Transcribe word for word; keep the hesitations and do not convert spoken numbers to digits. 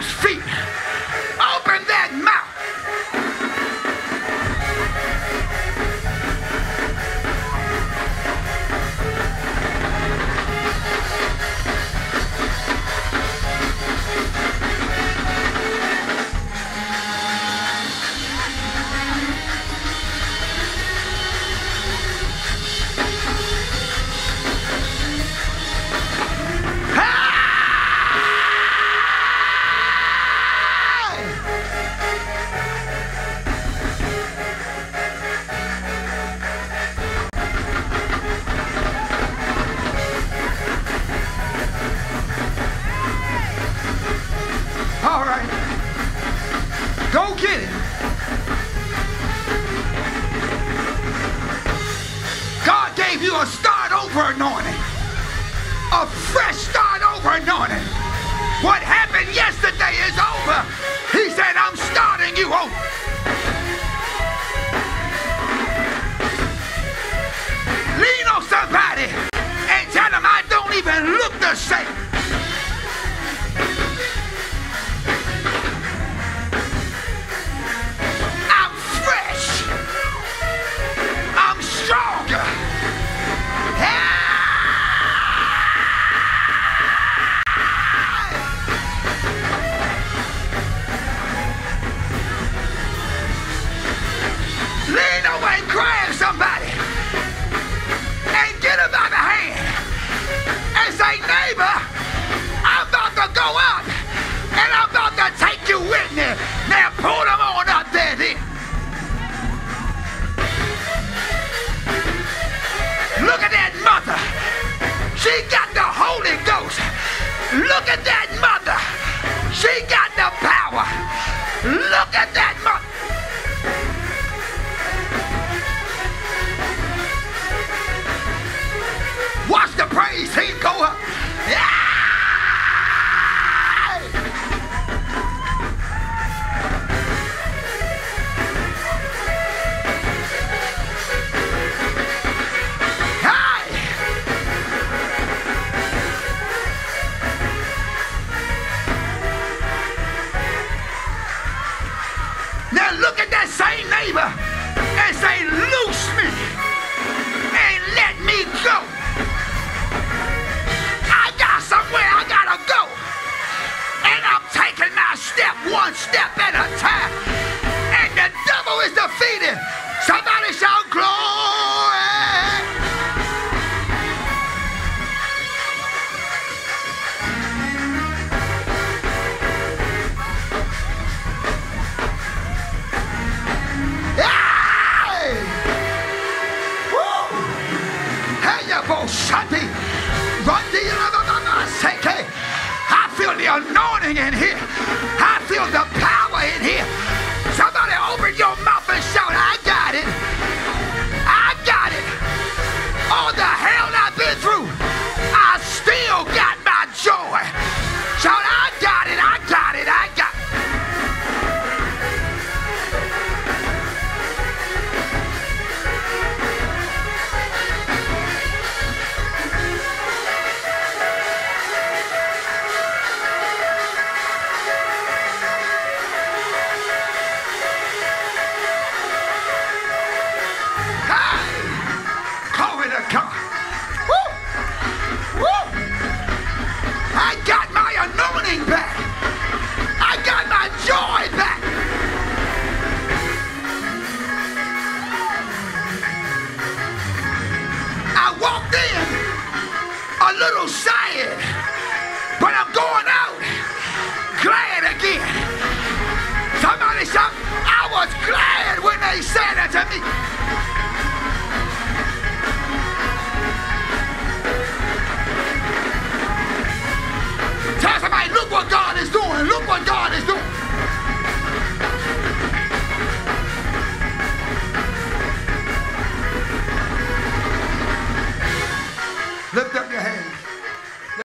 those feet. Open that mouth. Go get it. God gave you a start over anointing. A fresh start over anointing. What happened yesterday is over. He said, I'm starting you over. Lean on somebody and tell them I don't even look the same. Look at that mother. She got the power. Look at that mother. Watch the praise team go up. Yeah! Same neighbor and say, loose me and let me go. I got somewhere I gotta go, and I'm taking my step one step at a time, and the devil is defeated. Somebody shout glory. I feel the anointing in here. I feel the power in here. Somebody open your mouth and shout, I got it. I got it. All the hell I've been through, I still got my joy. Shout, I got it. I got it. I got it. Back. I got my joy back. I walked in a little sad, but I'm going out glad again. Somebody shout, I was glad when they said it to me.